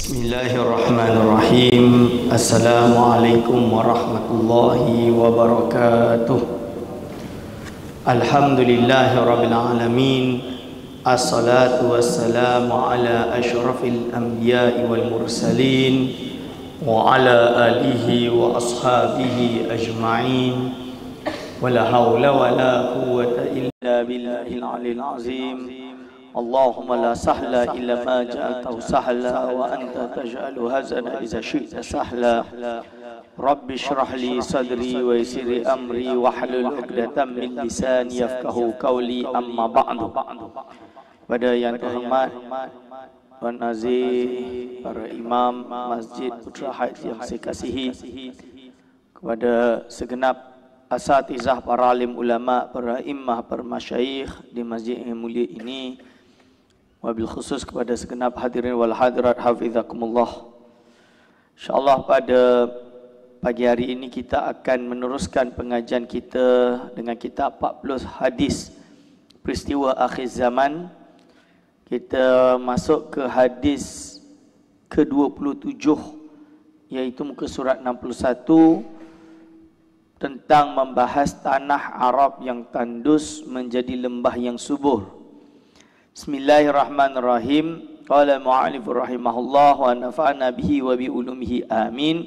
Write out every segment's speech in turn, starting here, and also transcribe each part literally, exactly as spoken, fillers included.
Bismillahirrahmanirrahim. Assalamualaikum warahmatullahi wabarakatuh. Alhamdulillahirabbil alamin. Assalatu wassalamu ala asyrafil anbiya'i wal mursalin wa ala alihi wa ashabihi ajma'in. Wala hawla wala quwwata illa billahil aliyil azim. Allahumma la sahla illa ma ja'altahu sahla wa anta taj'alu hazana iza syi'ta sahla. Rabbi shrah li sadri wa yassir li amri wahlul 'uqdatam min lisani yafqahu qawli, amma ba'du. Pada yang terhormat Tuan Nazir, para imam Masjid Putra Haid yang saya kasihi, kepada segenap asatizah, para alim ulama, para imam, para masyayikh di masjid yang mulia ini, wabil khusus kepada segenap hadirin wal hadirat hafizakumullah. InsyaAllah pada pagi hari ini kita akan meneruskan pengajian kita dengan kitab empat puluh hadis peristiwa akhir zaman. Kita masuk ke hadis ke dua puluh tujuh, iaitu muka surat enam puluh satu, tentang membahas tanah Arab yang tandus menjadi lembah yang subur. Bismillahirrahmanirrahim. Qala mu'alif rahimahullah wa nafa'ana bihi wa bi ulumihi amin.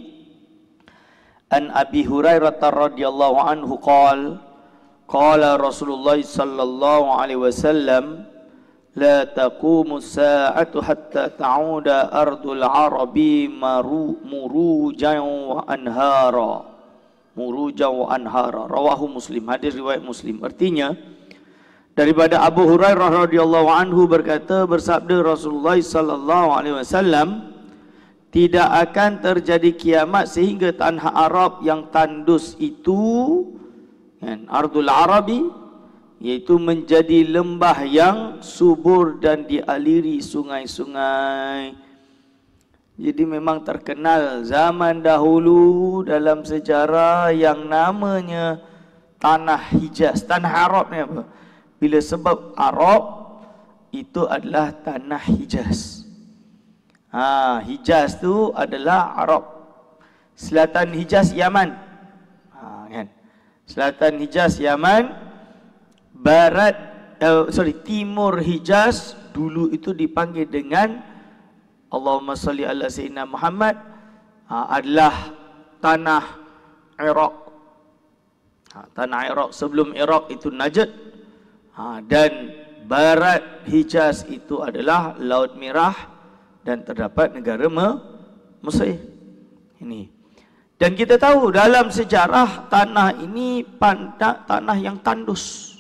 An Abi Hurairah radhiyallahu anhu qala qala Rasulullah sallallahu alaihi wasallam la taqumu as-sa'atu hatta ta'uda ardul arabi maru murujan wa anhara. Murujan wa anhara. Rawahu Muslim. Hadis riwayat Muslim. Artinya, daripada Abu Hurairah radhiyallahu anhu berkata, bersabda Rasulullah sallallahu alaihi wasallam, tidak akan terjadi kiamat sehingga tanah Arab yang tandus itu, kan, Ardul Arabi, yaitu menjadi lembah yang subur dan dialiri sungai-sungai. Jadi memang terkenal zaman dahulu dalam sejarah yang namanya tanah Hijaz. Tanah Arab ni apa? Bila sebab Arab itu adalah tanah Hijaz. Ha, Hijaz tu adalah Arab. Selatan Hijaz Yaman. Ha, kan? Selatan Hijaz Yaman, barat uh, sorry timur Hijaz dulu itu dipanggil dengan Allahumma salli ala sayyidina Muhammad, ha, adalah tanah Iraq. Ha, tanah Iraq sebelum Iraq itu Najd. Ha, dan barat Hijaz itu adalah Laut Merah dan terdapat negara Mesir. Ini. Dan kita tahu dalam sejarah tanah ini pandang, tanah yang tandus.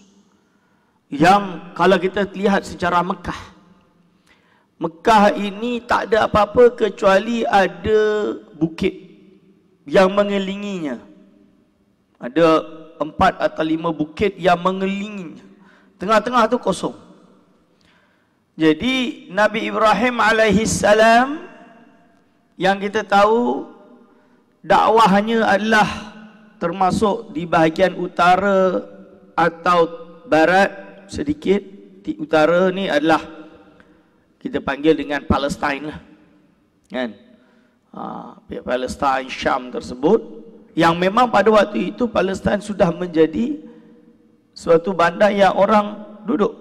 Yang kalau kita lihat sejarah Mekah, Mekah ini tak ada apa-apa kecuali ada bukit yang mengelilinginya. Ada empat atau lima bukit yang mengelilinginya. Tengah-tengah tu kosong. Jadi Nabi Ibrahim alaihi salam yang kita tahu dakwahnya adalah termasuk di bahagian utara atau barat sedikit. Di utara ni adalah kita panggil dengan Palestin lah, kan? Ha, Palestin, Syam tersebut, yang memang pada waktu itu Palestin sudah menjadi suatu bandar yang orang duduk.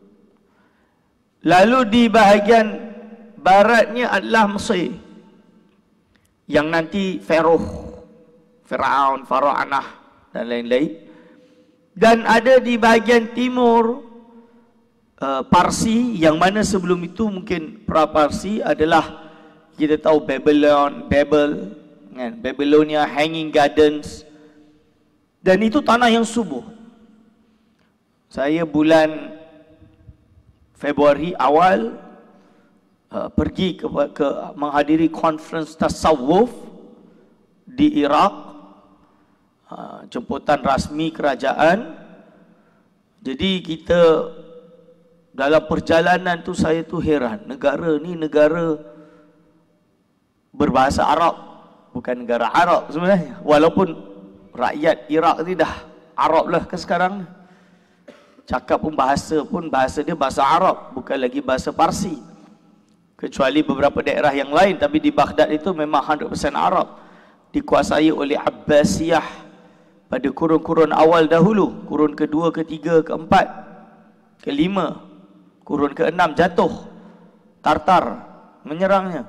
Lalu di bahagian baratnya adalah Mesir, yang nanti Pharaoh, Firaun, Faraanah dan lain-lain. Dan ada di bahagian timur uh, Parsi, yang mana sebelum itu mungkin pra-Parsi adalah kita tahu Babylon, Babel, kan? Babylonia, Hanging Gardens. Dan itu tanah yang subur. Saya bulan Februari awal uh, pergi ke, ke menghadiri conference tasawuf di Iraq, uh, jemputan rasmi kerajaan. Jadi kita dalam perjalanan tu saya tu heran, negara ni negara berbahasa Arab, bukan negara Arab sebenarnya. Walaupun rakyat Iraq ni dah Arab lah ke sekarang ni. Cakap pun bahasa pun bahasa dia bahasa Arab, bukan lagi bahasa Parsi. kecuali beberapa daerah yang lain. Tapi di Baghdad itu memang seratus peratus Arab, dikuasai oleh Abbasiyah pada kurun-kurun awal dahulu. Kurun kedua, ketiga, keempat, kelima, kurun keenam jatuh Tartar menyerangnya.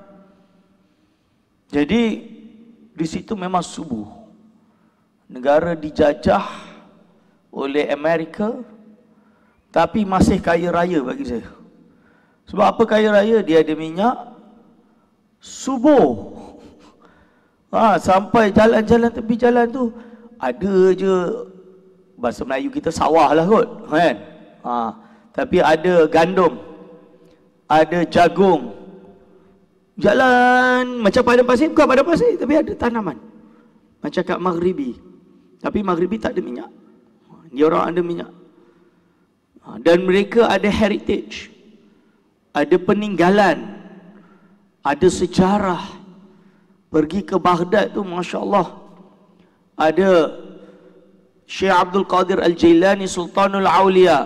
Jadi di situ memang subuh. Negara dijajah oleh Amerika, tapi masih kaya raya bagi saya. Sebab apa kaya raya? Dia ada minyak subuh. Ha, sampai jalan-jalan tepi jalan tu ada je, bahasa Melayu kita sawah lah kot, kan? Ha, tapi ada gandum, ada jagung. Jalan macam padang pasir, bukan padang pasir, tapi ada tanaman. Macam kat Maghribi. Tapi Maghribi tak ada minyak. Dia orang ada minyak. Dan mereka ada heritage, ada peninggalan, ada sejarah. Pergi ke Baghdad tu, Masya Allah, ada Syekh Abdul Qadir Al-Jailani, Sultanul Aulia,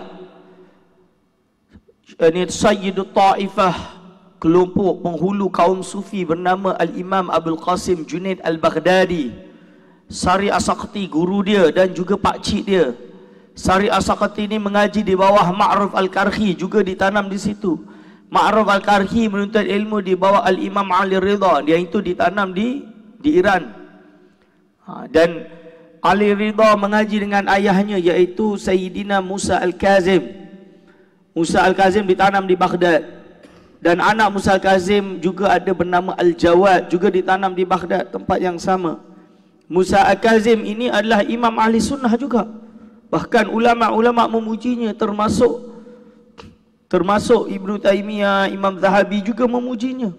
ini Sayyidut Ta'ifah, kelompok penghulu kaum Sufi bernama Al-Imam Abul Qasim Junaid Al-Baghdadi. Sari As-Saqti guru dia dan juga pakcik dia. Sari As-Saqti ini mengaji di bawah Ma'ruf Al-Karhi, juga ditanam di situ. Ma'ruf Al-Karhi menuntut ilmu di bawah Al-Imam Ali Ridha, dia itu ditanam di di Iran. Ha, dan Ali Ridha mengaji dengan ayahnya, iaitu Sayyidina Musa Al-Kazim. Musa Al-Kazim ditanam di Baghdad. Dan anak Musa Al-Kazim juga ada bernama Al-Jawad, juga ditanam di Baghdad, tempat yang sama. Musa Al-Kazim ini adalah imam ahli sunnah juga. Bahkan ulama-ulama memujinya, termasuk termasuk Ibnu Taimiyah, Imam Zahabi juga memujinya.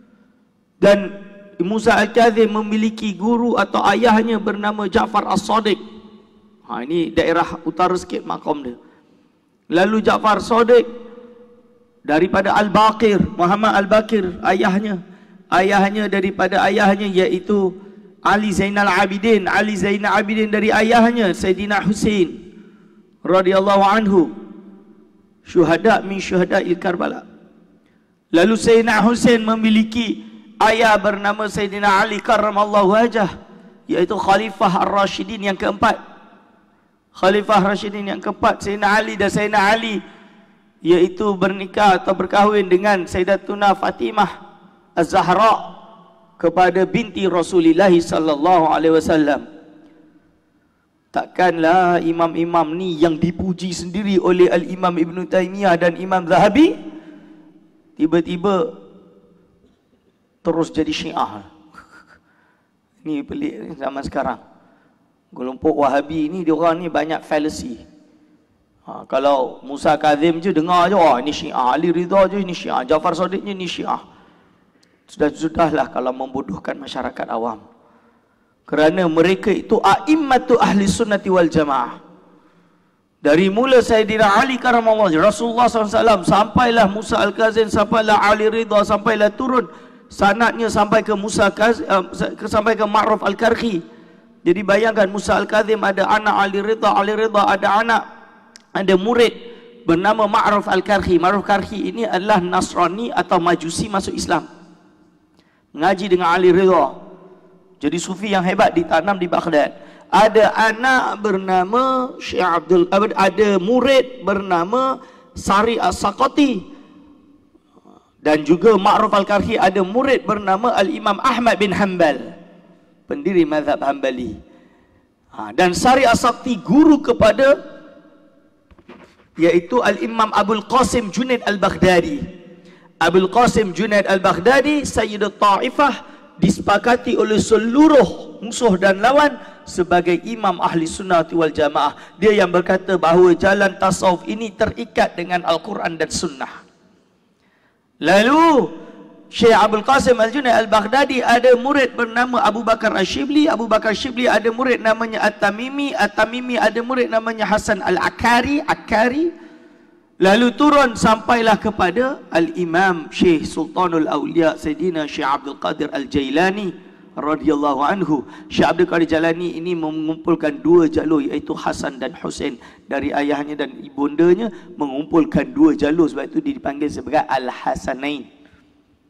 Dan Musa Al-Kazim memiliki guru atau ayahnya bernama Ja'far As-Sadiq. Ha, ini daerah utara sikit makom dia. Lalu Ja'far As-Sadiq daripada Al-Baqir, Muhammad Al-Baqir ayahnya. Ayahnya daripada ayahnya iaitu Ali Zainal Abidin. Ali Zainal Abidin dari ayahnya Sayyidina Husain radhiyallahu anhu, syuhada min syuhada'il Karbala. Lalu Sayyidina Husain memiliki ayah bernama Sayyidina Ali karramallahu wajah, iaitu Khalifah Ar-Rashidin yang keempat. Khalifah Ar-Rashidin yang keempat, Sayyidina Ali dan Sayyidina Ali iaitu bernikah atau berkahwin dengan Sayyidatuna Fatimah Az-Zahra kepada binti Rasulullah sallallahu alaihi wasallam. Takkanlah imam-imam ni yang dipuji sendiri oleh Al-Imam Ibn Taimiyah dan Imam Zahabi tiba-tiba terus jadi Syiah. Ni pelik zaman sekarang. Kelompok Wahabi ni, diorang ni banyak fallacy. Ha, kalau Musa Kazim je dengar je, oh ini Syiah. Ali Ridha je ini Syiah. Ja'far Sadiq je ini Syiah. Sudah-sudahlah kalau membodohkan masyarakat awam. Kerana mereka itu a'immatu ahli sunnati wal jamaah. Dari mula Sayyidina Ali karramallahu wajhah, Rasulullah sallallahu alaihi wasallam, sampailah Musa Al-Kazim, sampailah Ali Ridha, sampailah turun sanadnya sampai ke Musa Kazim, uh, sampai ke Ma'ruf Al-Karhi. Jadi bayangkan, Musa Al-Kazim ada anak Ali Ridha, Ali Ridha ada anak, ada murid bernama Ma'ruf Al-Karhi. Ma'ruf Al-Karhi ini adalah Nasrani atau Majusi masuk Islam. Mengaji dengan Ali Ridha. Jadi sufi yang hebat, ditanam di Baghdad. Ada anak bernama Syekh Abdul, ada murid bernama Sari As-Saqati. Dan juga Ma'ruf Al-Karhi ada murid bernama Al-Imam Ahmad bin Hanbal, pendiri mazhab Hanbali. Ha, dan Sari As-Saqati guru kepada iaitu Al-Imam Abul Qasim Junaid Al-Baghdadi. Abul Qasim Junaid Al-Baghdadi, Sayyidut Ta'ifah, disepakati oleh seluruh musuh dan lawan sebagai imam ahli sunnah wal jamaah. Dia yang berkata bahawa jalan tasawuf ini terikat dengan Al-Quran dan sunnah. Lalu Syekh Abul Qasim Al-Junaid Al-Baghdadi ada murid bernama Abu Bakar Ash-Shibli. Abu Bakar Ash-Shibli ada murid namanya At-Tamimi. At-Tamimi ada murid namanya Hasan Al-Akari. Akari. Lalu turun sampailah kepada Al-Imam Syekh Sultanul Awliya Sayyidina Syekh Abdul Qadir Al-Jailani radhiyallahu anhu. Syekh Abdul Qadir Jailani ini mengumpulkan dua jalur, iaitu Hasan dan Husain. Dari ayahnya dan ibundanya mengumpulkan dua jalur, sebab itu dipanggil sebagai Al-Hasanain.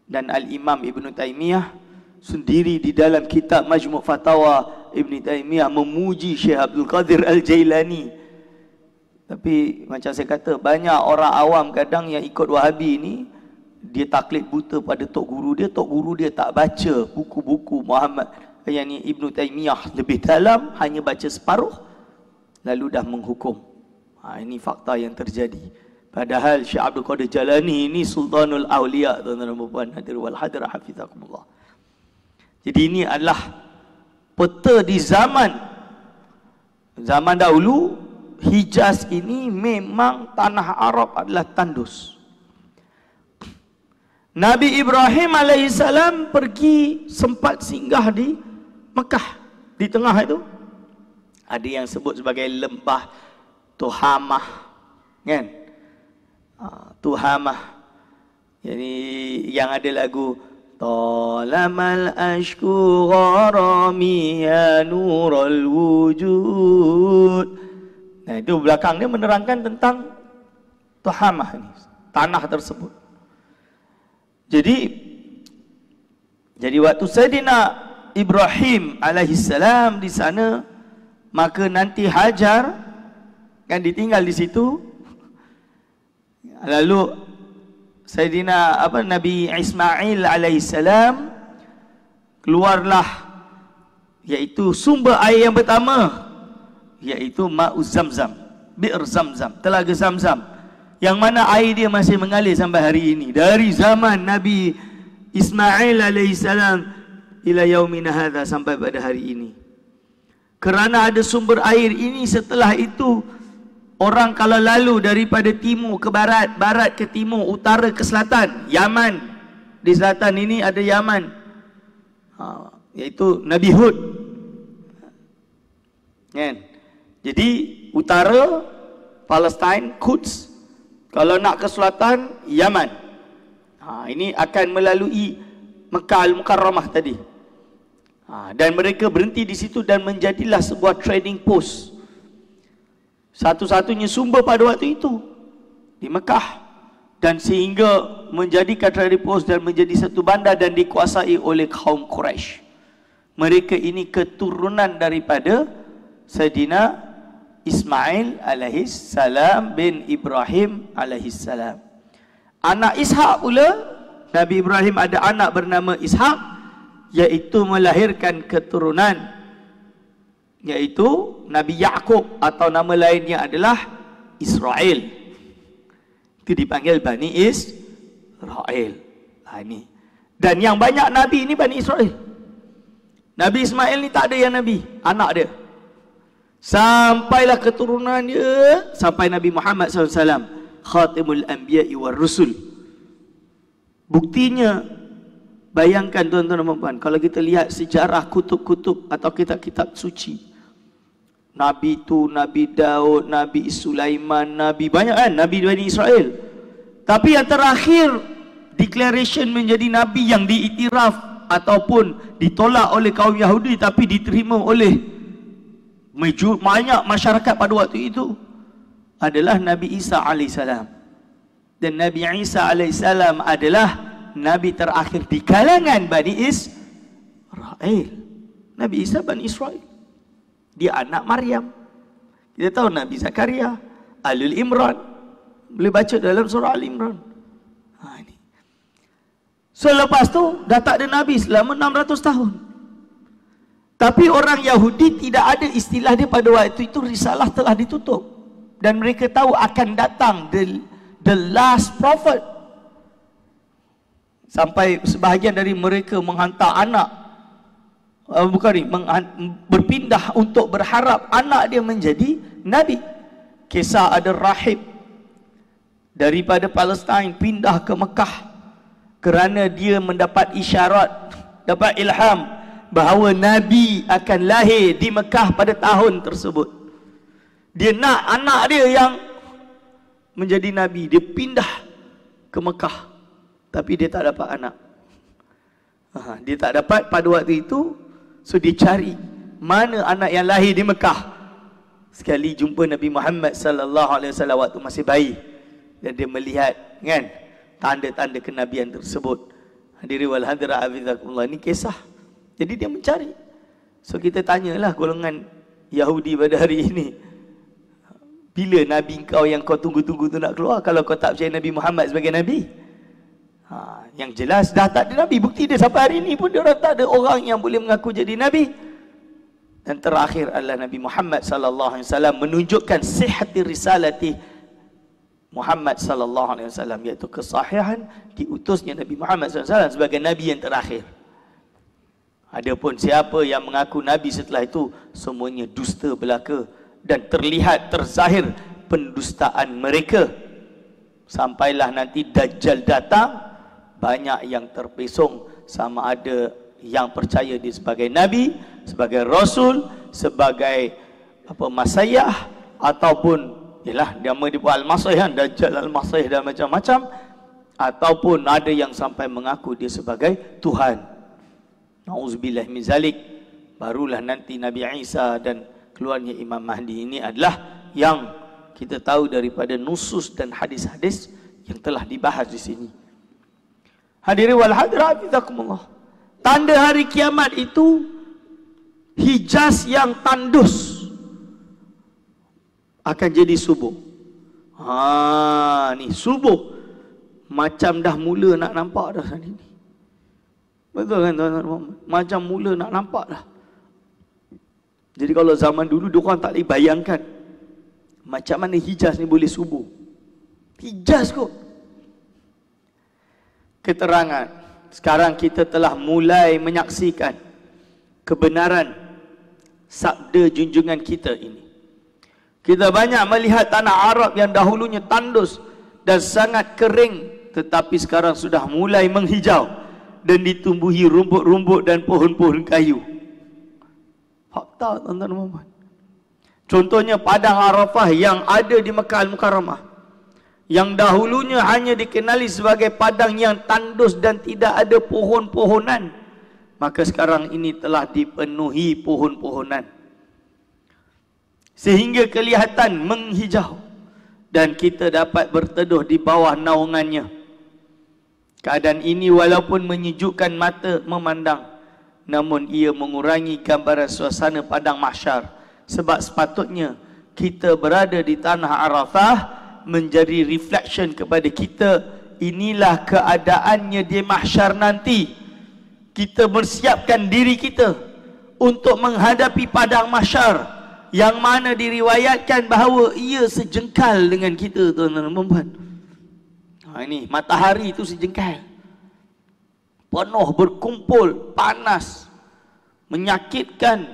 Dan Al-Imam Ibn Taymiyah sendiri di dalam kitab Majmu' Fatawa Ibn Taymiyah memuji Syekh Abdul Qadir Al-Jailani. Tapi macam saya kata, banyak orang awam kadang yang ikut Wahabi ni, dia taklid buta pada tok guru dia. Tok guru dia tak baca buku-buku Muhammad yang ni Ibn Taymiyah lebih dalam, hanya baca separuh, lalu dah menghukum. Ha, ini fakta yang terjadi. Padahal Syekh Abdul Qadir Jalani ini Sultanul Awliya, tuan-tuan dan puan hadir wal hadir hafizakumullah. Jadi ini adalah peta di zaman zaman dahulu. Hijaz ini memang tanah Arab adalah tandus. Nabi Ibrahim alaihissalam pergi sempat singgah di Mekah, di tengah itu ada yang sebut sebagai lembah Tuhamah, kan? Tuhamah. Jadi yang ada lagu Talamal ashku gharami ya nurul wujud. Nah, itu belakang dia menerangkan tentang Tuhamah ini, tanah tersebut. Jadi jadi waktu Sayyidina Ibrahim alaihissalam di sana, maka nanti Hajar kan ditinggal di situ. Lalu Sayyidina apa Nabi Ismail alaihissalam keluarlah, yaitu sumber air yang pertama, yaitu Ma'uz Zamzam, Bir Zamzam, Telaga Zamzam, yang mana air dia masih mengalir sampai hari ini. Dari zaman Nabi Ismail alaihissalam ila yaumina hadza, sampai pada hari ini. Kerana ada sumber air ini, setelah itu orang kalau lalu daripada timur ke barat, barat ke timur, utara ke selatan, Yaman, di selatan ini ada Yaman, ha, iaitu Nabi Hud, kan? Jadi utara Palestin, Quds. Kalau nak ke selatan, Yaman. Ha, ini akan melalui Mekah Al-Mukarramah tadi. Ha, dan mereka berhenti di situ dan menjadilah sebuah trading post. Satu-satunya sumber pada waktu itu di Mekah, dan sehingga menjadikan trading post dan menjadi satu bandar dan dikuasai oleh kaum Quraisy. Mereka ini keturunan daripada Sayyidina Ismail alaihis salam bin Ibrahim alaihis salam. Anak Ishak pula, Nabi Ibrahim ada anak bernama Ishak, yaitu melahirkan keturunan, yaitu Nabi Ya'qub, atau nama lainnya adalah Israel. Itu dipanggil Bani Israel. Ha, ini. Dan yang banyak Nabi ini Bani Israel. Nabi Ismail ni tak ada yang Nabi, anak dia. Sampailah keturunan dia sampai Nabi Muhammad sallallahu alaihi wasallam, Khatimul Anbiya'i war Rusul. Buktinya, bayangkan tuan-tuan dan puan, kalau kita lihat sejarah kutub-kutub atau kitab-kitab suci, Nabi tu, Nabi Daud, Nabi Sulaiman, Nabi banyak kan, Nabi Bani Israel. Tapi yang terakhir declaration menjadi Nabi yang diiktiraf ataupun ditolak oleh kaum Yahudi tapi diterima oleh banyak masyarakat pada waktu itu adalah Nabi Isa alaihissalam. Dan Nabi Isa alaihissalam adalah Nabi terakhir di kalangan Bani Israel. Nabi Isa Bani Israel, dia anak Maryam. Kita tahu Nabi Zakaria, Alul Imran, boleh baca dalam surah Al-Imran. Ha, ini. So lepas tu dah tak ada Nabi selama enam ratus tahun. Tapi orang Yahudi tidak ada istilah dia pada waktu itu, risalah telah ditutup. Dan mereka tahu akan datang the, the last prophet. Sampai sebahagian dari mereka menghantar anak, uh, bukan ni, berpindah untuk berharap anak dia menjadi Nabi. Kisah ada rahib daripada Palestin pindah ke Mekah kerana dia mendapat isyarat, dapat ilham bahawa Nabi akan lahir di Mekah pada tahun tersebut. Dia nak anak dia yang menjadi Nabi. Dia pindah ke Mekah, tapi dia tak dapat anak. Ha, dia tak dapat pada waktu itu. So dia cari mana anak yang lahir di Mekah. Sekali jumpa Nabi Muhammad sallallahu alaihi wasallam waktu masih bayi, dan dia melihat kan tanda-tanda kenabian tersebut. Hadirin wal hadirat hafizakumullah, ini kisah. Jadi dia mencari. So kita tanyalah golongan Yahudi pada hari ini, bila Nabi kau yang kau tunggu-tunggu tu nak keluar kalau kau tak percaya Nabi Muhammad sebagai Nabi? Ha, yang jelas dah tak ada Nabi. Bukti dia sampai hari ini pun dia orang tak ada orang yang boleh mengaku jadi Nabi. Dan terakhir adalah Nabi Muhammad sallallahu alaihi wasallam menunjukkan sihhati risalati Muhammad sallallahu alaihi wasallam, iaitu kesahihan diutusnya Nabi Muhammad sallallahu alaihi wasallam sebagai Nabi yang terakhir. Adapun siapa yang mengaku Nabi setelah itu, semuanya dusta belaka dan terlihat terzahir pendustaan mereka. Sampailah nanti Dajjal datang, banyak yang terpesong sama ada yang percaya dia sebagai Nabi, sebagai Rasul, sebagai apa Masayah, ataupun ialah nama dia pun Al-Masih kan, Dajjal Al-Masih dan macam-macam, ataupun ada yang sampai mengaku dia sebagai Tuhan. Na'udzubillah min zalik. Barulah nanti Nabi Isa dan keluarnya Imam Mahdi. Ini adalah yang kita tahu daripada nusus dan hadis-hadis yang telah dibahas di sini. Hadirin wal hadirat hafizakumullah. Tanda hari kiamat itu Hijaz yang tandus akan jadi subuh. Ha, ni subuh macam dah mula nak nampak dah sana ni. Betul kan tuan-tuan? Macam mula nak nampak dah. Jadi kalau zaman dulu diorang tak boleh bayangkan macam mana Hijaz ni boleh subuh. Hijaz kot. Keterangan. Sekarang kita telah mulai menyaksikan kebenaran sabda junjungan kita ini. Kita banyak melihat tanah Arab yang dahulunya tandus dan sangat kering, tetapi sekarang sudah mulai menghijau dan ditumbuhi rumput-rumput dan pohon-pohon kayu. Fakta tuan-tuan dan puan. Contohnya padang Arafah yang ada di Mekah Al-Mukarramah, yang dahulunya hanya dikenali sebagai padang yang tandus dan tidak ada pohon-pohonan, maka sekarang ini telah dipenuhi pohon-pohonan sehingga kelihatan menghijau dan kita dapat berteduh di bawah naungannya. Keadaan ini walaupun menyejukkan mata memandang, namun ia mengurangi gambaran suasana padang mahsyar, sebab sepatutnya kita berada di tanah Arafah menjadi reflection kepada kita, inilah keadaannya di mahsyar nanti. Kita bersiapkan diri kita untuk menghadapi padang mahsyar yang mana diriwayatkan bahawa ia sejengkal dengan kita tuan-tuan dan puan. Ha, ini matahari itu sejengkal, penuh berkumpul, panas, menyakitkan.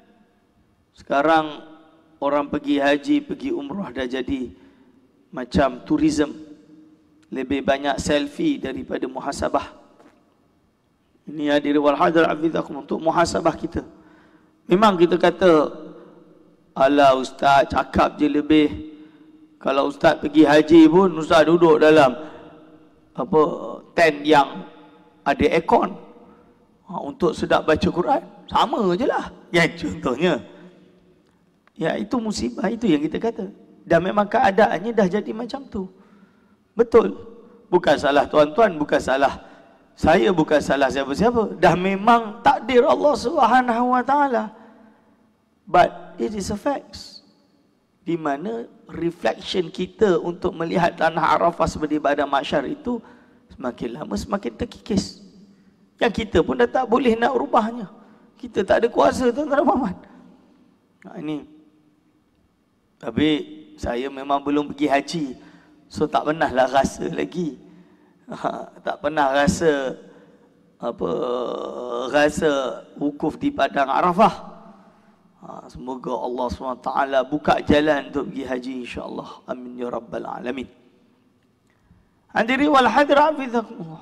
Sekarang orang pergi haji, pergi umrah dah jadi macam tourism, lebih banyak selfie daripada muhasabah. Ini hadirin wal hadirat hafizakum, untuk muhasabah kita. Memang kita kata, alah ustaz cakap je lebih. Kalau ustaz pergi haji pun ustaz duduk dalam apa tent yang ada aircon, ha, untuk sedap baca Quran. Sama je lah. Ya contohnya. Ya itu musibah itu yang kita kata. Dan memang keadaannya dah jadi macam tu. Betul. Bukan salah tuan-tuan, bukan salah saya, bukan salah siapa-siapa. Dah memang takdir Allah Subhanahu Wa Taala. But it is a fact. Di mana reflection kita untuk melihat tanah Arafah sebagai padang mahsyar itu semakin lama semakin terkikis. Yang kita pun dah tak boleh nak rubahnya. Kita tak ada kuasa tuan-tuan dan puan. Nah, ini. Tapi saya memang belum pergi haji, so tak pernah lah rasa lagi. Ha, tak pernah rasa apa rasa wukuf di padang Arafah. Ha, semoga Allah subhanahu wa taala buka jalan untuk pergi haji insya-Allah. Amin ya rabbal alamin. Hadirin wal hadirat hafizakumullah.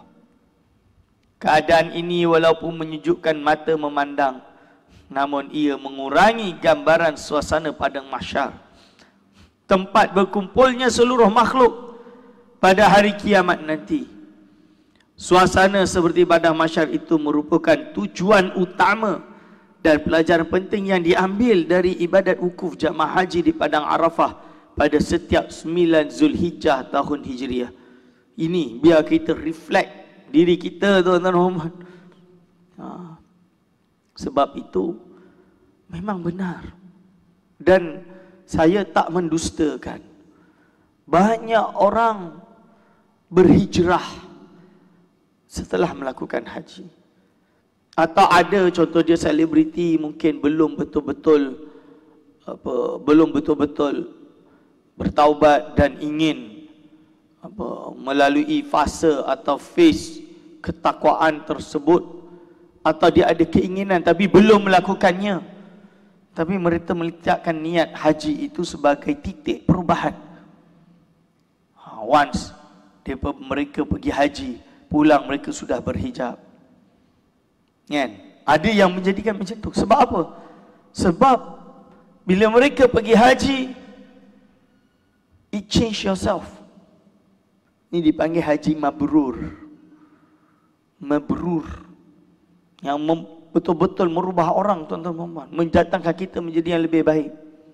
Keadaan ini walaupun menyejukkan mata memandang, namun ia mengurangi gambaran suasana padang mahsyar, tempat berkumpulnya seluruh makhluk pada hari kiamat nanti. Suasana seperti padang mahsyar itu merupakan tujuan utama dan pelajaran penting yang diambil dari ibadat wukuf jamaah haji di padang Arafah pada setiap sembilan Zulhijjah tahun Hijriah. Ini biar kita reflect diri kita, tuan-tuan Muhammad. Ha. Sebab itu memang benar. Dan saya tak mendustakan. Banyak orang berhijrah setelah melakukan haji. Atau ada contoh dia selebriti mungkin belum betul-betul apa belum betul-betul bertaubat dan ingin apa melalui fase atau phase ketakwaan tersebut, atau dia ada keinginan tapi belum melakukannya. Tapi mereka meletakkan niat haji itu sebagai titik perubahan. Once mereka pergi haji, pulang mereka sudah berhijab. Kan? Ada yang menjadikan macam tu. Sebab apa? Sebab bila mereka pergi haji, it change yourself. Ini dipanggil haji mabrur. Mabrur. Yang betul-betul merubah orang, tuan-tuan Muhammad, mendatangkan kita menjadi yang lebih baik.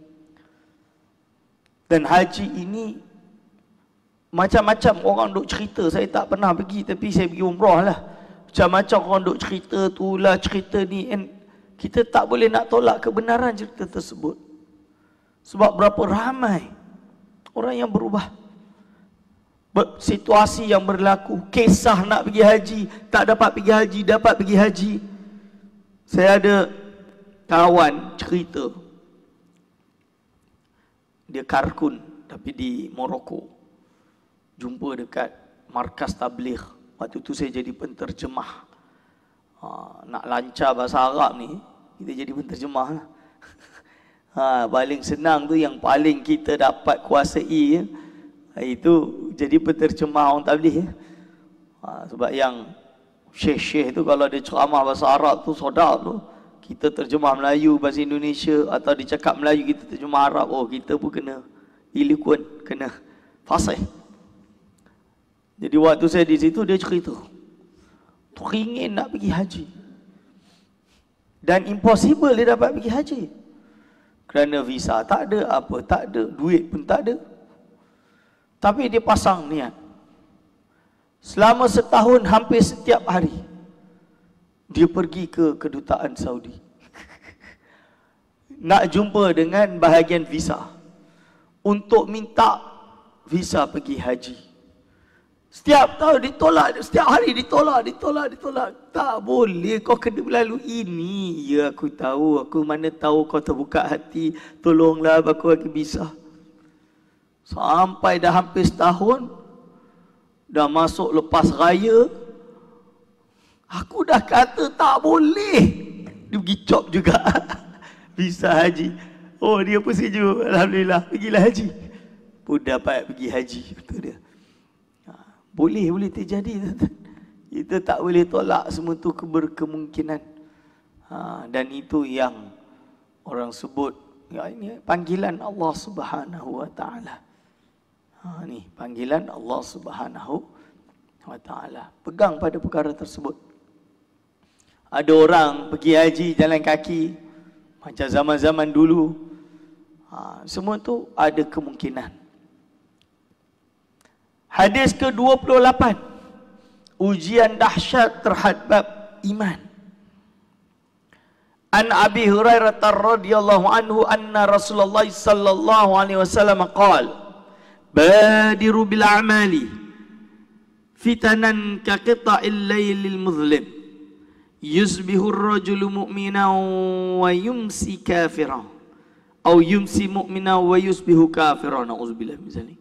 Dan haji ini macam-macam orang duk cerita. Saya tak pernah pergi, tapi saya pergi umrah lah. Macam-macam orang duk cerita tu lah, cerita ni. And kita tak boleh nak tolak kebenaran cerita tersebut. Sebab berapa ramai orang yang berubah. Situasi yang berlaku, kisah nak pergi haji, tak dapat pergi haji, dapat pergi haji. Saya ada kawan cerita, dia karkun tapi di Morocco, jumpa dekat markas tabligh. Waktu tu saya jadi penterjemah. Ha, nak lancar bahasa Arab ni, kita jadi penterjemah lah. Ha, paling senang tu yang paling kita dapat kuasai ya, itu jadi penterjemah orang tabligh ya. Ha, sebab yang syekh-syekh tu kalau ada ceramah bahasa Arab tu sedap tu, kita terjemah Melayu bahasa Indonesia, atau dia cakap Melayu kita terjemah Arab, oh kita pun kena eloquent, kena fasih. Jadi waktu saya di situ dia cerita, teringin nak pergi haji dan impossible dia dapat pergi haji kerana visa tak ada, apa tak ada, duit pun tak ada. Tapi dia pasang niat. Selama setahun hampir setiap hari dia pergi ke kedutaan Saudi nak jumpa dengan bahagian visa untuk minta visa pergi haji. Setiap tahun ditolak, setiap hari ditolak, ditolak, ditolak. Tak boleh, kau kena melalui ini. Ya aku tahu, aku mana tahu kau terbuka hati. Tolonglah aku bagi visa. Sampai dah hampir setahun, dah masuk lepas raya, aku dah kata tak boleh. Dia pergi cop juga visa haji. Oh dia pun setuju, alhamdulillah, pergilah haji. Pun dapat pergi haji, betul dia. Boleh, boleh terjadi. Kita tak boleh tolak semua tu berkemungkinan. Ha, dan itu yang orang sebut, ya, ini panggilan Allah Subhanahu Wa Taala. Ha, ni panggilan Allah Subhanahu Wa Taala. Pegang pada perkara tersebut. Ada orang pergi haji jalan kaki macam zaman-zaman dulu. Ha, semua tu ada kemungkinan. Hadis ke dua puluh lapan, ujian dahsyat terhadap iman. An Abi Hurairah radhiyallahu anhu anna Rasulullah sallallahu alaihi wasallam qala badiru bil a'mali fitanan ka qita'il laylil muzlim yusbihu ar-rajulu mu'minan wa yumsi kafiran aw yumsi mu'minan wa yusbihu kafiran. Auzubillahi min zalik.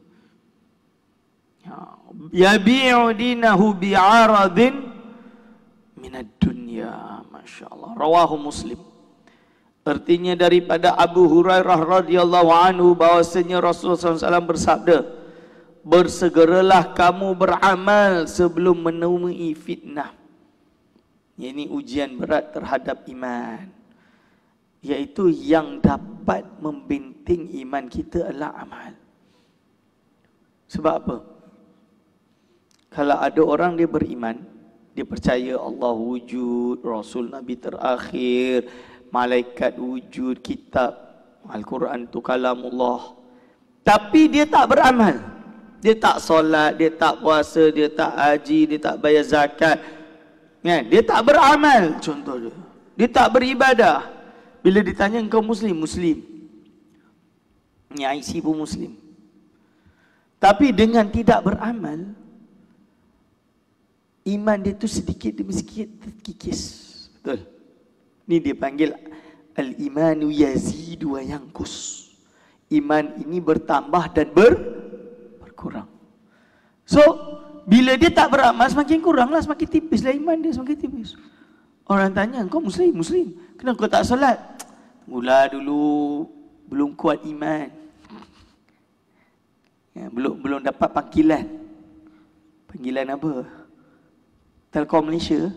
Yabi'u dinahu bi'aradin minad dunya. Masya Allah. Rawahu Muslim. Artinya daripada Abu Hurairah radhiyallahu anhu bahwasanya Rasulullah sallallahu alaihi wasallam bersabda, bersegeralah kamu beramal sebelum menemui fitnah. Ini ujian berat terhadap iman, yaitu yang dapat membenting iman kita adalah amal. Sebab apa? Kalau ada orang dia beriman, dia percaya Allah wujud, Rasul Nabi terakhir, malaikat wujud, kitab Al-Quran itu kalamullah, tapi dia tak beramal, Dia tak solat, dia tak puasa, dia tak haji, dia tak bayar zakat. Kan? Dia tak beramal, contoh dia. Dia tak beribadah. Bila ditanya engkau Muslim, Muslim. Ni I C pun Muslim. Tapi dengan tidak beramal, iman dia tu sedikit demi sedikit terkikis. Betul? Ni dia panggil al-imanu yazidu wa yanqus. Iman ini bertambah dan ber, berkurang. So, bila dia tak beramal, semakin kurang lah, semakin tipis lah iman dia, semakin tipis. Orang tanya, kau Muslim? Muslim. Kenapa kau tak solat? Mula dulu belum kuat iman. Ya, belum belum dapat panggilan. Panggilan apa? Telkom Malaysia.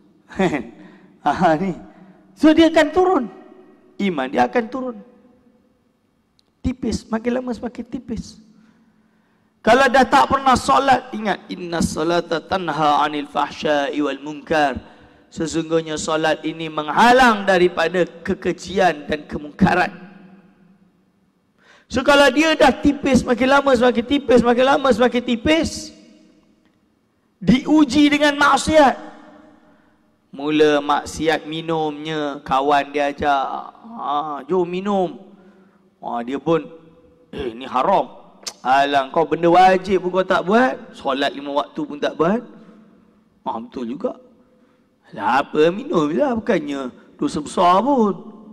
Ah ni. So dia akan turun. Iman dia akan turun. Tipis, makin lama semakin tipis. Kalau dah tak pernah solat, ingat, inna salata tanha 'anil fahsya'i wal munkar. Sesungguhnya solat ini menghalang daripada kekejian dan kemungkaran. So kalau dia dah tipis, makin lama semakin tipis, makin lama semakin tipis, diuji dengan maksiat. Mula maksiat minumnya, kawan dia ajak, ha, jom minum. Ha, dia pun, eh ni haram. Alang, kau benda wajib pun kau tak buat, solat lima waktu pun tak buat. Ha, betul juga. Lah apa, minum je lah, bukannya dosa besar pun.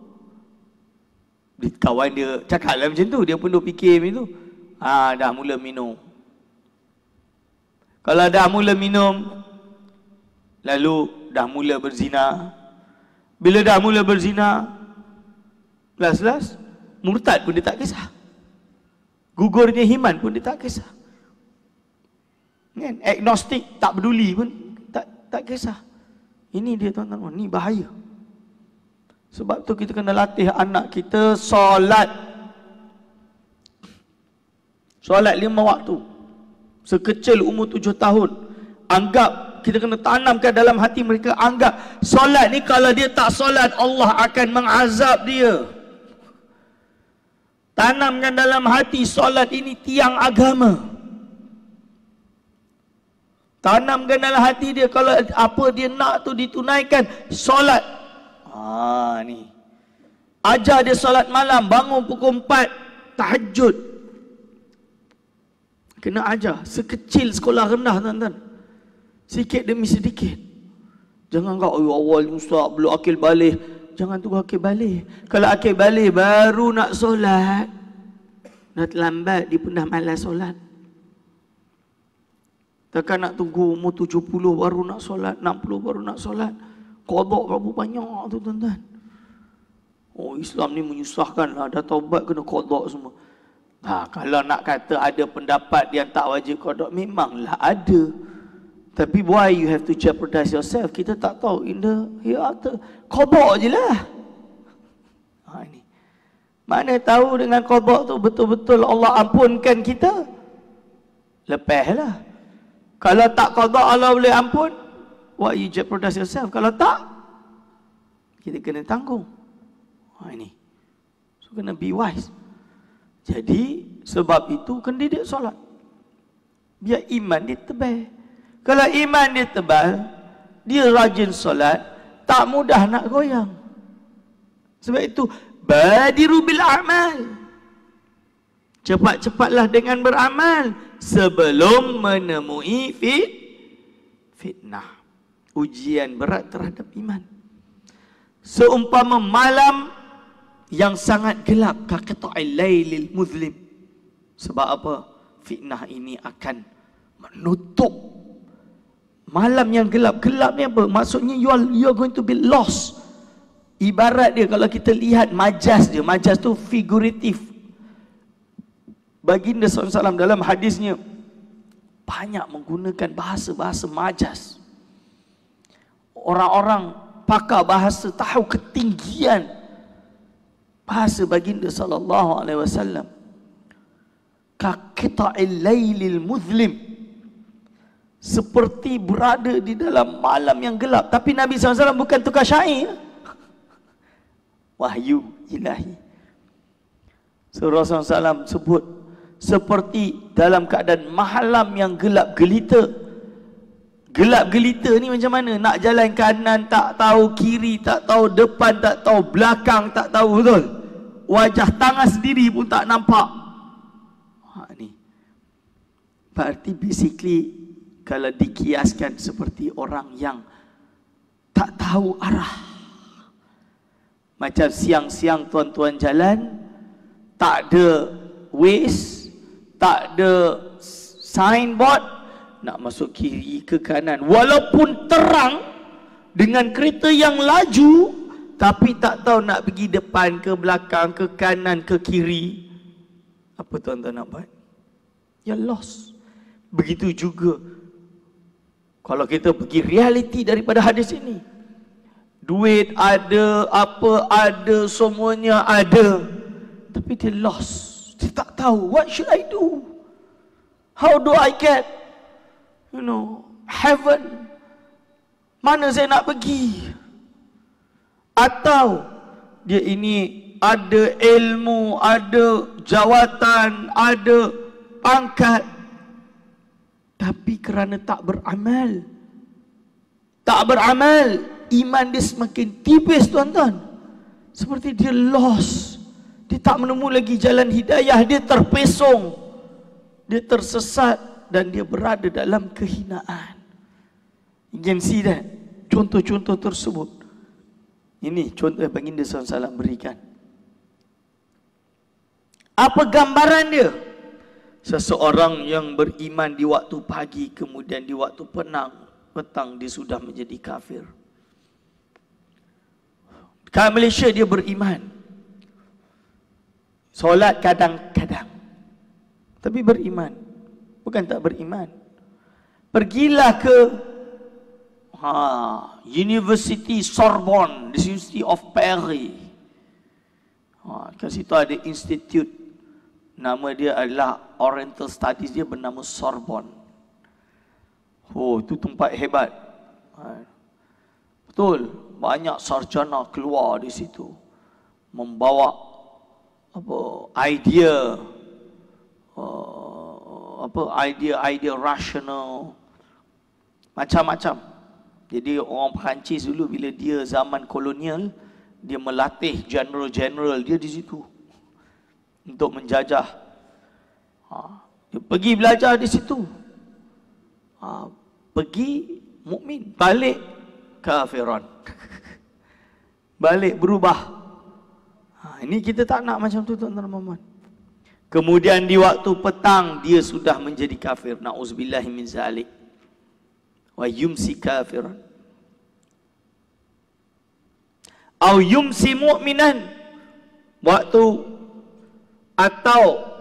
Dia, kawan dia cakap lah macam tu, dia pun duk fikir macam tu. Ha, dah mula minum. Kalau dah mula minum, lalu dah mula berzina. Bila dah mula berzina, last-last murtad pun dia tak kisah. Gugurnya iman pun dia tak kisah. Kan? Agnostik, tak peduli pun tak tak kisah. Ini dia tuan-tuan, ni bahaya. Sebab tu kita kena latih anak kita solat. Solat lima waktu. Sekecil umur tujuh tahun. Anggap, kita kena tanamkan dalam hati mereka, anggap solat ni kalau dia tak solat, Allah akan mengazab dia. Tanamkan dalam hati solat ini tiang agama. Tanamkan dalam hati dia, kalau apa dia nak tu ditunaikan, solat. Ah ni. Ajar dia solat malam, bangun pukul empat, tahajud. Kena ajar. Sekecil sekolah rendah tuan-tuan. Sikit demi sedikit. Jangan kau, oh, awal ustaz belum akil balik. Jangan tunggu akil balik. Kalau akil balik baru nak solat, dah terlambat, dia pun dah malas solat. Takkan nak tunggu umur tujuh puluh baru nak solat, enam puluh baru nak solat. Qadha berapa banyak tu tuan-tuan. Oh, Islam ni menyusahkan lah. Dah taubat kena qadha semua. Ha, kalau nak kata ada pendapat yang tak wajib qadha, memanglah ada. Tapi why you have to jeopardize yourself? Kita tak tahu in the hereafter. Qadha je lah. Ha, ini. Mana tahu dengan qadha tu betul-betul Allah ampunkan kita? Lepaslah. Kalau tak qadha Allah boleh ampun, why you jeopardize yourself? Kalau tak, kita kena tanggung. Ha, ini. So kena be wise. Jadi sebab itu kena didik solat. Biar iman dia tebal. Kalau iman dia tebal, dia rajin solat, tak mudah nak goyang. Sebab itu badiru bil amal. Cepat-cepatlah dengan beramal sebelum menemui fit, fitnah. Ujian berat terhadap iman. Seumpama malam yang sangat gelap, kaqita'il lailil muzlim. Sebab apa? Fitnah ini akan menutup malam yang gelap. Gelap ni apa? Maksudnya you are, you are going to be lost. Ibarat dia, kalau kita lihat majaz dia, majaz tu figuratif. Baginda sallallahu alaihi wasallam dalam hadisnya banyak menggunakan bahasa-bahasa majaz. Orang-orang pakar bahasa tahu ketinggian bahasa baginda sallallahu alaihi wasallam. Ka qita'il lailil muzlim, seperti berada di dalam malam yang gelap. Tapi Nabi sallallahu alaihi wasallam bukan tukar syair. Wahyu ilahi. So Rasulullah sallallahu alaihi wasallam sebut seperti dalam keadaan malam yang gelap gelita. Gelap gelita ni macam mana? Nak jalan kanan tak tahu, kiri tak tahu, depan tak tahu, belakang tak tahu, betul? Wajah tangan sendiri pun tak nampak. Ha, ni. Berarti basically kalau dikiaskan seperti orang yang tak tahu arah. Macam siang-siang tuan-tuan jalan, tak ada Waze, tak ada signboard, nak masuk kiri ke kanan. Walaupun terang dengan kereta yang laju, tapi tak tahu nak pergi depan ke belakang, ke kanan ke kiri. Apa tuan-tuan nak buat? Ya lost. Begitu juga kalau kita pergi realiti daripada hadis ini. Duit ada, apa ada, semuanya ada, tapi dia lost. Dia tak tahu, what should I do? How do I get, you know, heaven? Mana saya nak pergi? Atau dia ini ada ilmu, ada jawatan, ada pangkat, tapi kerana tak beramal, tak beramal, iman dia semakin tipis tuan-tuan. Seperti dia lost. Dia tak menemu lagi jalan hidayah. Dia terpesong, dia tersesat, dan dia berada dalam kehinaan. You can see that. Contoh-contoh tersebut. Ini contoh yang baginda sallallahu alaihi wasallam berikan. Apa gambaran dia? Seseorang yang beriman di waktu pagi, kemudian di waktu penang, petang dia sudah menjadi kafir. Kat Malaysia dia beriman, solat kadang-kadang, tapi beriman, bukan tak beriman. Pergilah ke ha, University Sorbonne, the University of Paris. Ha, kat situ ada institute, nama dia adalah Oriental Studies, dia bernama Sorbonne. Oh, itu tempat hebat. Ha, betul, banyak sarjana keluar di situ membawa apa idea, uh, apa idea-idea rasional macam-macam. Jadi orang Perancis dulu bila dia zaman kolonial, dia melatih general-general dia di situ untuk menjajah. Ha, dia pergi belajar di situ. Ha, pergi mukmin, balik kafiran. Balik berubah. Ha, ini kita tak nak macam tu tuan-tuan Muhammad. Kemudian di waktu petang dia sudah menjadi kafir. Na'udzubillahi min zalik. Wa yumsi kafiran. Au yumsi mu'minan. Waktu atau,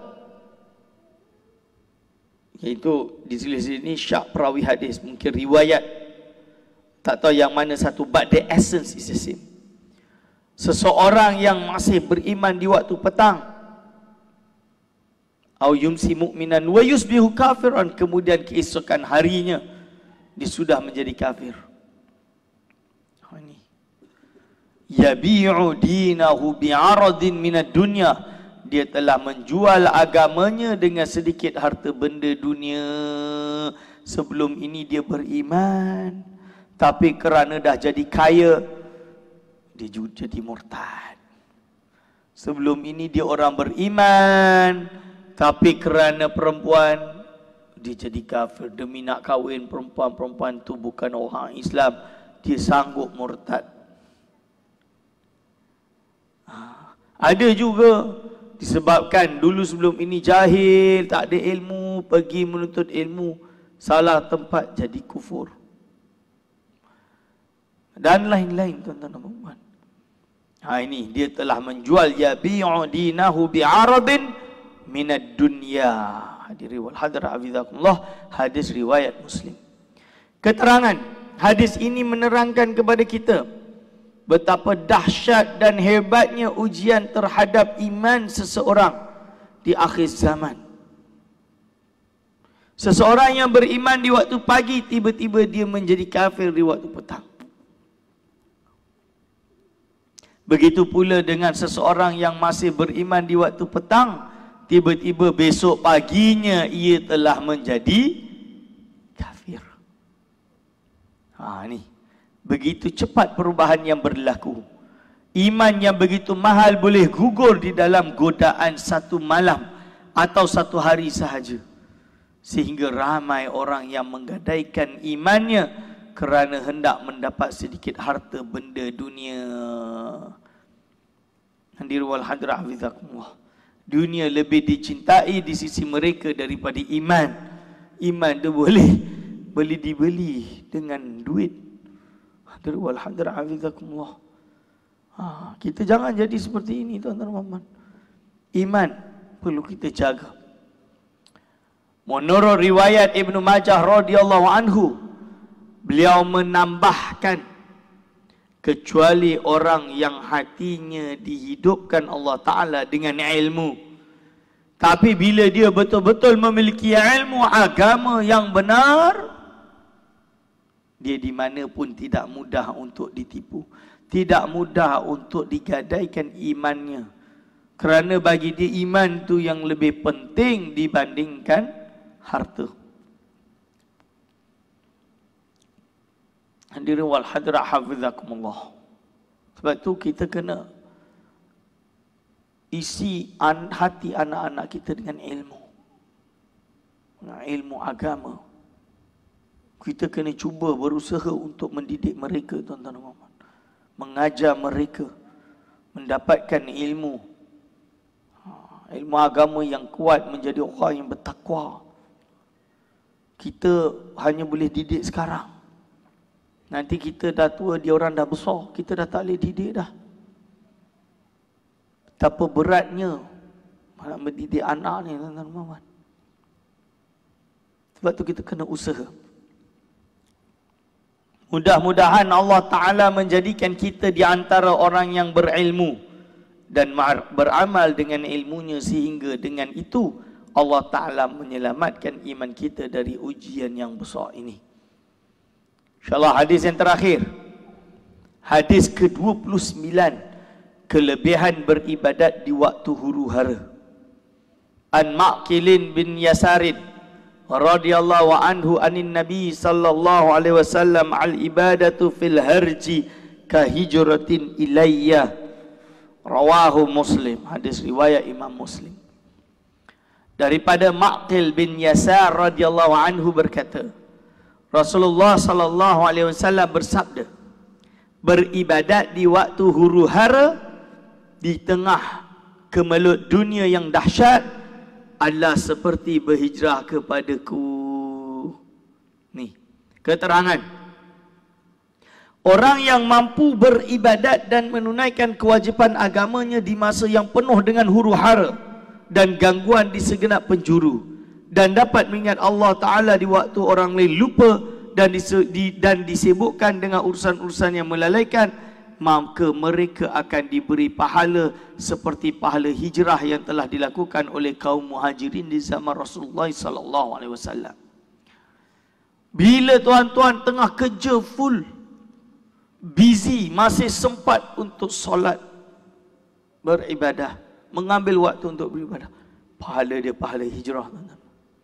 iaitu ditulis ini syak perawi hadis, mungkin riwayat, tak tahu yang mana satu, but the essence is the same. Seseorang yang masih beriman di waktu petang, au yumsi mu'minan wa yusbihu kafiran, kemudian keesokan harinya dia sudah menjadi kafir. Ha, ini yabi'u dinahu bi'aradin minad dunya, dia telah menjual agamanya dengan sedikit harta benda dunia. Sebelum ini dia beriman, tapi kerana dah jadi kaya, dia juga jadi murtad. Sebelum ini dia orang beriman, tapi kerana perempuan, dia jadi kafir. Demi nak kahwin perempuan-perempuan tu bukan orang Islam, dia sanggup murtad. Ada juga disebabkan dulu sebelum ini jahil, tak ada ilmu, pergi menuntut ilmu, salah tempat, jadi kufur. Dan lain-lain tuan-tuan dan puan-puan. Ha, ini dia telah menjual yabi'u dinahu bi'aradin minad dunya. Hadiri wal hadra afizakumullah, hadis riwayat Muslim. Keterangan hadis ini menerangkan kepada kita betapa dahsyat dan hebatnya ujian terhadap iman seseorang di akhir zaman. Seseorang yang beriman di waktu pagi, tiba-tiba dia menjadi kafir di waktu petang. Begitu pula dengan seseorang yang masih beriman di waktu petang, tiba-tiba besok paginya ia telah menjadi kafir. Ha, ni. Begitu cepat perubahan yang berlaku. Iman yang begitu mahal boleh gugur di dalam godaan satu malam atau satu hari sahaja. Sehingga ramai orang yang menggadaikan imannya kerana hendak mendapat sedikit harta benda dunia. Hadirin wal hadirat hafizakumullah. Dunia lebih dicintai di sisi mereka daripada iman. Iman tu boleh boleh dibeli dengan duit. Hadirin wal hadirat hafizakumullah. Ha, kita jangan jadi seperti ini tuan-tuan dan puan-puan. Iman perlu kita jaga. Menurut riwayat Ibnu Majah radhiyallahu anhu, beliau menambahkan, kecuali orang yang hatinya dihidupkan Allah Ta'ala dengan ilmu. Tapi bila dia betul-betul memiliki ilmu agama yang benar, dia di mana pun tidak mudah untuk ditipu. Tidak mudah untuk digadaikan imannya. Kerana bagi dia iman tu yang lebih penting dibandingkan harta. Hadirin wal hadirat hafizakumullah. Sebab tu kita kena isi an, hati anak-anak kita dengan ilmu. Dengan ilmu agama. Kita kena cuba berusaha untuk mendidik mereka, tuan-tuan dan puan-puan. Mengajar mereka mendapatkan ilmu. Ilmu agama yang kuat, menjadi orang yang bertakwa. Kita hanya boleh didik sekarang. Nanti kita dah tua, dia orang dah besar, kita dah tak boleh didik dah. Betapa beratnya nak mendidik anak ni, tuan-tuan dan puan-puan. Sebab tu kita kena usaha. Mudah-mudahan Allah Ta'ala menjadikan kita di antara orang yang berilmu dan beramal dengan ilmunya, sehingga dengan itu Allah Ta'ala menyelamatkan iman kita dari ujian yang besar ini. InsyaAllah hadis yang terakhir. Hadis ke dua puluh sembilan. Kelebihan beribadat di waktu huru hara. An Ma'qilin bin Yasarin radhiyallahu anhu anin Nabi sallallahu alaihi wasallam al ibadatu fil harji ka hijratin ilayya. Rawahu Muslim. Hadis riwayat Imam Muslim. Daripada Ma'qil bin Yasar radhiyallahu anhu berkata, Rasulullah sallallahu alaihi wasallam bersabda, beribadat di waktu huru hara di tengah kemelut dunia yang dahsyat adalah seperti berhijrah kepadaku. Ni, keterangan. Orang yang mampu beribadat dan menunaikan kewajipan agamanya di masa yang penuh dengan huru hara dan gangguan di segenap penjuru, dan dapat mengingat Allah Ta'ala di waktu orang lain lupa dan, dise, di, dan disibukkan dengan urusan-urusan yang melalaikan, maka mereka akan diberi pahala seperti pahala hijrah yang telah dilakukan oleh kaum muhajirin di zaman Rasulullah sallallahu alaihi wasallam. Bila tuan-tuan tengah kerja full, busy, masih sempat untuk solat, beribadah, mengambil waktu untuk beribadah, pahala dia pahala hijrah, tuan-tuan.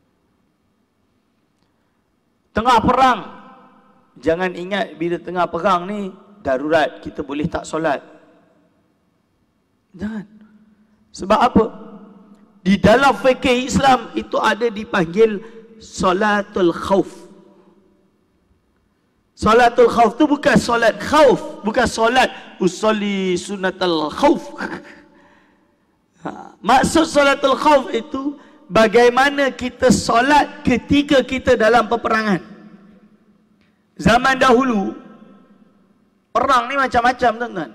Tengah perang, jangan ingat bila tengah perang ni darurat kita boleh tak solat. Jangan. Sebab apa? Di dalam fikih Islam itu ada dipanggil solatul khauf. Solatul khauf tu bukan solat khauf, bukan solat usolli sunatul khauf. Ha, maksud solatul khauf itu bagaimana kita solat ketika kita dalam peperangan. Zaman dahulu perang ni macam-macam, tuan-tuan.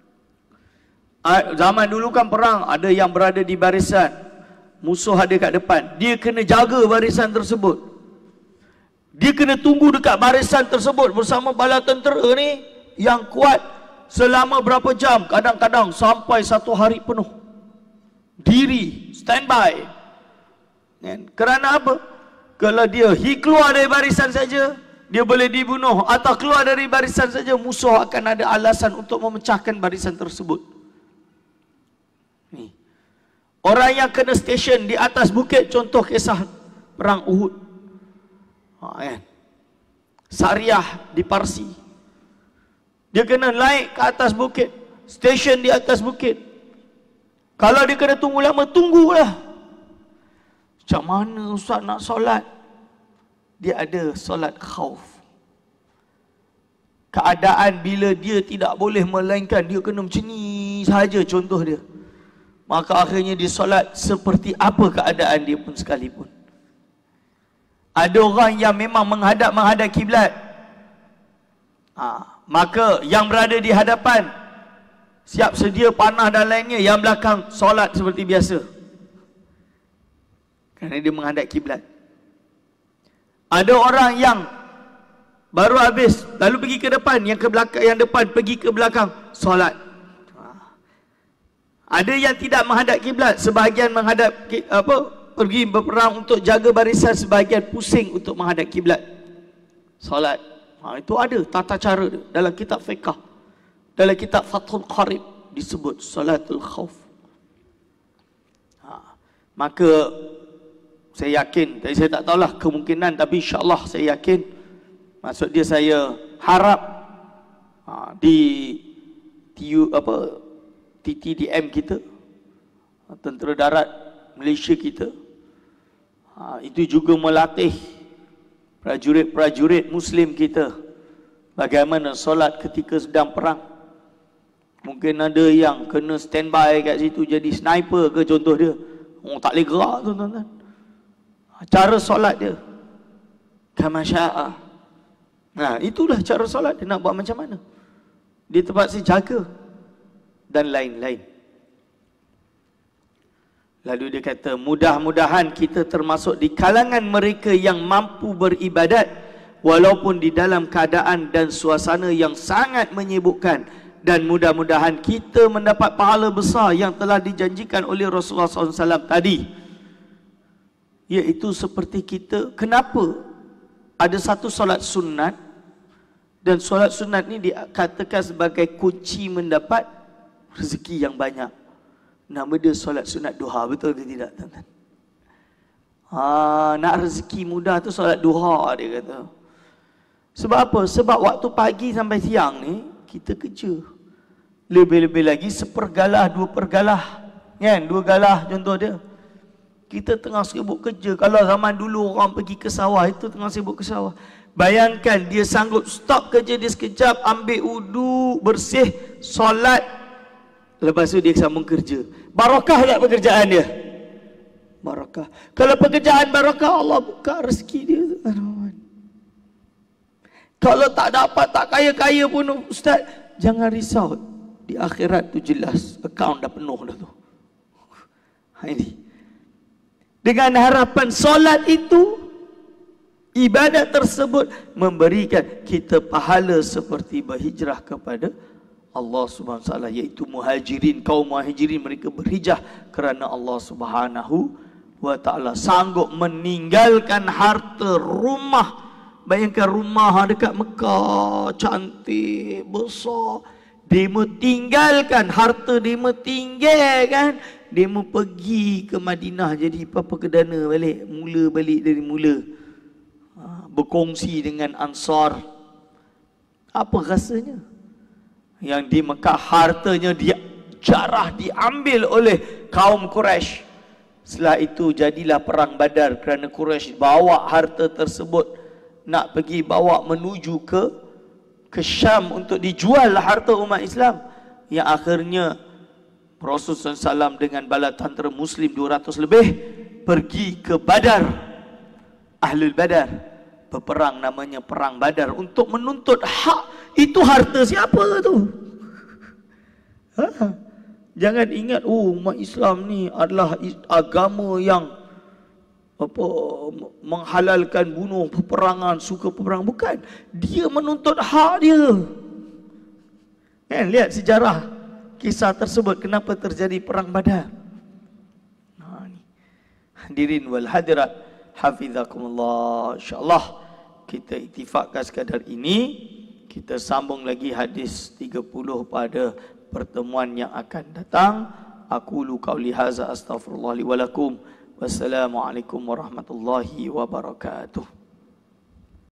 Zaman dulu kan perang, ada yang berada di barisan, musuh ada kat depan, dia kena jaga barisan tersebut. Dia kena tunggu dekat barisan tersebut bersama bala tentera ni yang kuat selama berapa jam, kadang-kadang sampai satu hari penuh. Diri, standby. Kerana apa? Kalau dia hi keluar dari barisan saja, dia boleh dibunuh, atau keluar dari barisan saja, musuh akan ada alasan untuk memecahkan barisan tersebut. Ni. Orang yang kena stesen di atas bukit, contoh kisah perang Uhud. Ha, kan? Sariah di Parsi. Dia kena naik ke atas bukit, stesen di atas bukit. Kalau dia kena tunggu lama, tunggulah. Macam mana Ustaz nak solat? Dia ada solat khauf. Keadaan bila dia tidak boleh melainkan dia kena macam ni sahaja, contoh dia. Maka akhirnya dia solat seperti apa keadaan dia pun sekalipun. Ada orang yang memang menghadap-menghadap kiblat. Ha, maka yang berada di hadapan siap sedia panah dan lainnya, yang belakang solat seperti biasa. Kerana dia menghadap kiblat. Ada orang yang baru habis lalu pergi ke depan, yang ke belakang, yang depan pergi ke belakang solat. Ada yang tidak menghadap kiblat, sebahagian menghadap apa, pergi berperang untuk jaga barisan, sebahagian pusing untuk menghadap kiblat solat. Ha, itu ada tata cara dia. Dalam kitab fiqh, dalam kitab Fathul Qarib disebut salatul khauf. Ha, maka saya yakin, tapi saya tak tahulah kemungkinan, tapi insya-Allah saya yakin, maksud dia saya harap ha, di T U apa T T D M kita, Tentera Darat Malaysia kita, ha, itu juga melatih prajurit-prajurit Muslim kita bagaimana solat ketika sedang perang. Mungkin ada yang kena standby kat situ jadi sniper ke, contoh dia. Oh, tak boleh gerak tu tuan-tuan. Cara solat dia kama syaa. Nah, itulah cara solat dia, nak buat macam mana. Dia terpaksa jaga dan lain-lain. Lalu dia kata, mudah-mudahan kita termasuk di kalangan mereka yang mampu beribadat walaupun di dalam keadaan dan suasana yang sangat menyibukkan, dan mudah-mudahan kita mendapat pahala besar yang telah dijanjikan oleh Rasulullah sallallahu alaihi wasallam tadi, iaitu seperti kita. Kenapa ada satu solat sunat, dan solat sunat ni dikatakan sebagai kunci mendapat rezeki yang banyak. Nama dia solat sunat duha, betul ke tidak tuan-tuan? Ha, nak rezeki mudah tu solat duha, dia kata. Sebab apa? Sebab waktu pagi sampai siang ni kita kerja. Lebih-lebih lagi sepergalah, dua pergalah, kan? Dua galah contoh dia. Kita tengah sibuk kerja. Kalau zaman dulu orang pergi ke sawah, itu tengah sibuk ke sawah. Bayangkan dia sanggup stop kerja dia sekejap, ambil wudu, bersih, solat, lepas tu dia sambung kerja. Barakah tak pekerjaan dia? Barakah. Kalau pekerjaan barakah, Allah buka rezeki dia. Kalau tak dapat, tak kaya-kaya pun, Ustaz, jangan risau. Di akhirat tu jelas, akaun dah penuh dah tu. Ini. Dengan harapan solat itu, ibadat tersebut memberikan kita pahala seperti berhijrah kepada Allah Subhanahu wa taala, iaitu muhajirin, kaum muhajirin, mereka berhijrah kerana Allah Subhanahu wa taala, sanggup meninggalkan harta, rumah. Bayangkan rumah dekat Mekah, cantik, besar. Dia tinggalkan harta, dia tinggalkan, dia pergi ke Madinah jadi apa perdana balik, mula balik dari mula. Berkongsi dengan Ansar. Apa rasanya? Yang di Mekah hartanya dia jarah diambil oleh kaum Quraisy. Setelah itu jadilah perang Badar kerana Quraisy bawa harta tersebut nak pergi bawa menuju ke ke Syam untuk dijual harta umat Islam, yang akhirnya Rasulullah sallallahu alaihi wasallam dengan bala tentera Muslim dua ratus lebih pergi ke Badar, Ahlul Badar, berperang namanya perang Badar untuk menuntut hak. Itu harta siapa tu? Ha? Jangan ingat oh umat Islam ni adalah agama yang apa menghalalkan bunuh, peperangan, suka peperangan. Bukan. Dia menuntut hak dia. Kan, lihat sejarah kisah tersebut, kenapa terjadi perang Badar. Nah, ni. Hadirin wal hadirat hafizakumullah. InsyaAllah kita iktifakkan sekadar ini. Kita sambung lagi hadis tiga puluh pada pertemuan yang akan datang. aqulu qawli hadza astaghfirullah li wa lakum. Wassalamualaikum warahmatullahi wabarakatuh.